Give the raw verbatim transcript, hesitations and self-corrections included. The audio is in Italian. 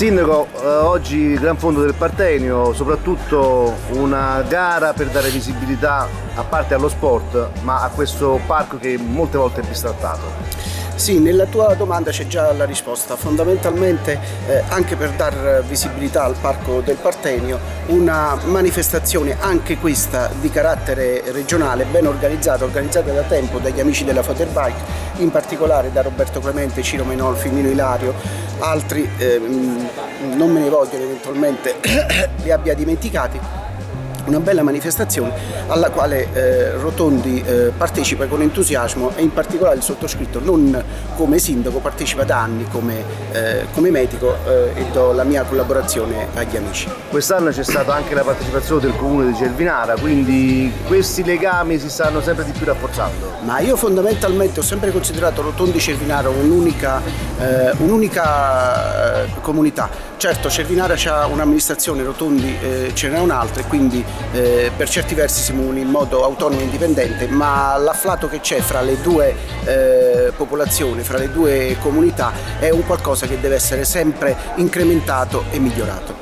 Sindaco, eh, oggi Gran Fondo del Partenio, soprattutto una gara per dare visibilità a parte allo sport, ma a questo parco che molte volte è bistrattato. Sì, nella tua domanda c'è già la risposta. Fondamentalmente eh, anche per dar visibilità al Parco del Partenio, una manifestazione anche questa di carattere regionale, ben organizzata, organizzata da tempo dagli amici della Foterbike, in particolare da Roberto Clemente, Ciro Menolfi, Nino Ilario, altri eh, non me ne vogliono eventualmente li abbia dimenticati. Una bella manifestazione alla quale eh, Rotondi eh, partecipa con entusiasmo e in particolare il sottoscritto, non come sindaco, partecipa da anni come, eh, come medico eh, e do la mia collaborazione agli amici. Quest'anno c'è stata anche la partecipazione del comune di Cervinara, quindi questi legami si stanno sempre di più rafforzando. Ma io fondamentalmente ho sempre considerato Rotondi Cervinara un'unica eh, un'unica eh, comunità. Certo, Cervinara ha un'amministrazione, Rotondi eh, ce n'è un'altra e quindi eh, per certi versi si muovono in modo autonomo e indipendente, ma l'afflato che c'è fra le due eh, popolazioni, fra le due comunità è un qualcosa che deve essere sempre incrementato e migliorato.